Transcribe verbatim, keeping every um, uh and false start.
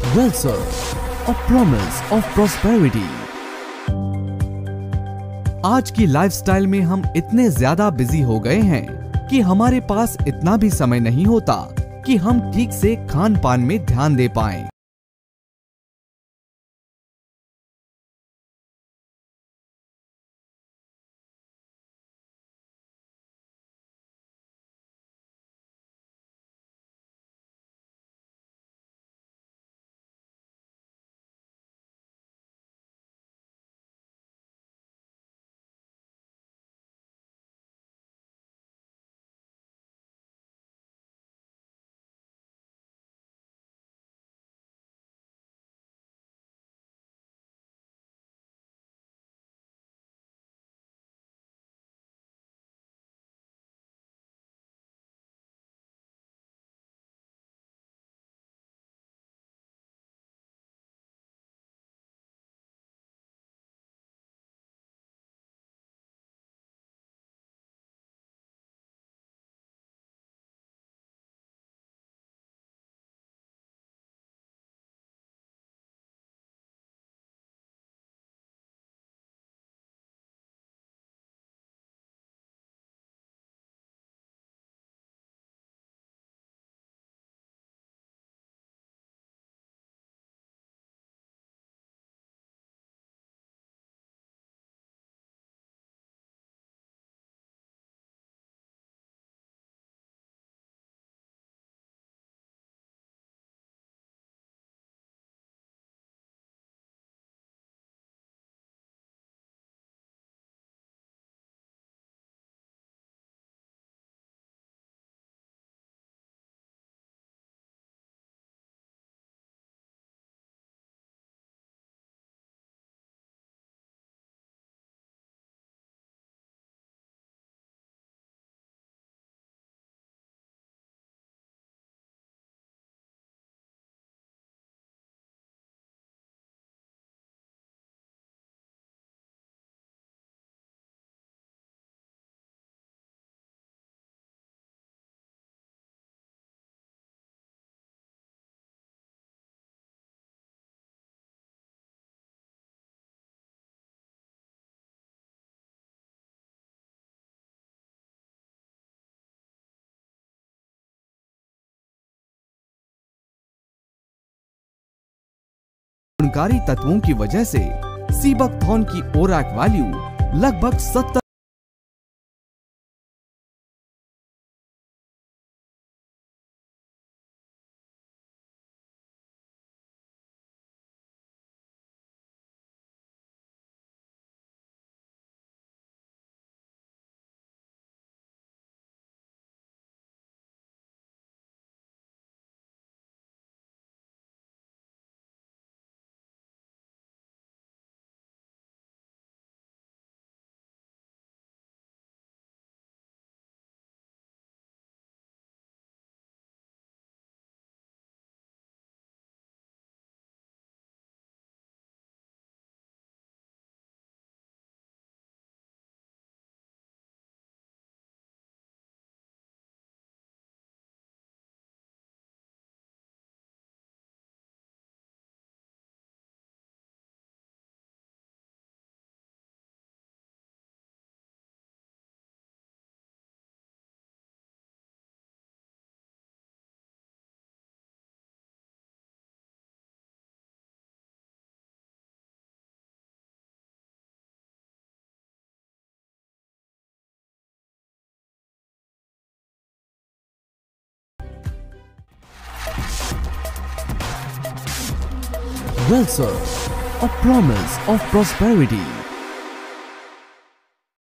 Well sir, a promise of prosperity. आज की lifestyle में हम इतने ज्यादा बिजी हो गए हैं कि हमारे पास इतना भी समय नहीं होता कि हम ठीक से खान पान में ध्यान दे पाएं। गुणकारी तत्वों की वजह से सीबकथॉर्न की ओरैक वैल्यू लगभग सत्तर Well sir, a promise of prosperity.